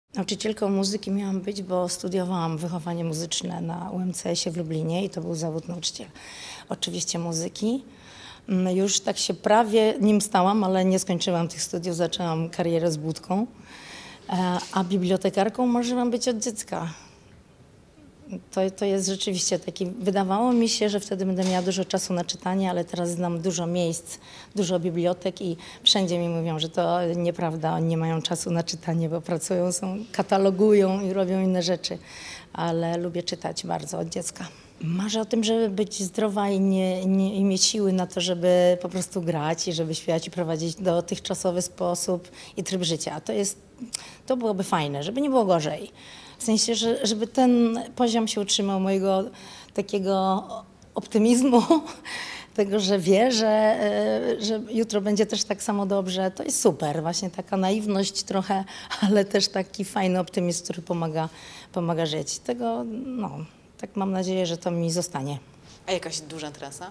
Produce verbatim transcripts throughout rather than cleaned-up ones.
Nauczycielką muzyki miałam być, bo studiowałam wychowanie muzyczne na U M C S ie w Lublinie i to był zawód nauczyciela. Oczywiście muzyki. Już tak się prawie nim stałam, ale nie skończyłam tych studiów, zaczęłam karierę z Budką. A bibliotekarką marzyłam być od dziecka. To, to jest rzeczywiście taki, wydawało mi się, że wtedy będę miała dużo czasu na czytanie, ale teraz znam dużo miejsc, dużo bibliotek i wszędzie mi mówią, że to nieprawda, oni nie mają czasu na czytanie, bo pracują, są, katalogują i robią inne rzeczy, ale lubię czytać bardzo od dziecka. Marzę o tym, żeby być zdrowa i, nie, nie, i mieć siły na to, żeby po prostu grać i żeby śpiewać i prowadzić dotychczasowy sposób i tryb życia. To jest, to byłoby fajne, żeby nie było gorzej. W sensie, że, żeby ten poziom się utrzymał mojego takiego optymizmu, tego, że wierzę, że jutro będzie też tak samo dobrze. To jest super, właśnie taka naiwność trochę, ale też taki fajny optymizm, który pomaga, pomaga żyć. Tego, no, tak mam nadzieję, że to mi zostanie. A jakaś duża trasa?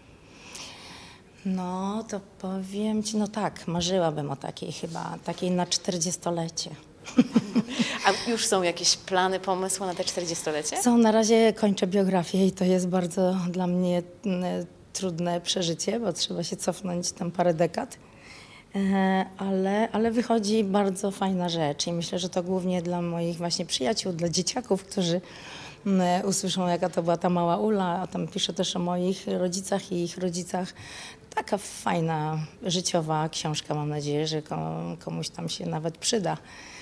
No, to powiem ci, no tak, marzyłabym o takiej chyba, takiej na czterdziestolecie. A już są jakieś plany, pomysły na te czterdziestolecie? Są, na razie kończę biografię i to jest bardzo dla mnie trudne przeżycie, bo trzeba się cofnąć tam parę dekad. Ale, ale wychodzi bardzo fajna rzecz i myślę, że to głównie dla moich właśnie przyjaciół, dla dzieciaków, którzy usłyszą, jaka to była ta mała Ula, a tam piszę też o moich rodzicach i ich rodzicach. Taka fajna, życiowa książka, mam nadzieję, że komuś tam się nawet przyda.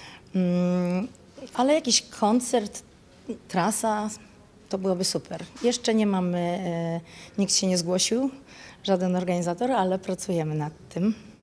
Ale jakiś koncert, trasa, to byłoby super. Jeszcze nie mamy, nikt się nie zgłosił, żaden organizator, ale pracujemy nad tym.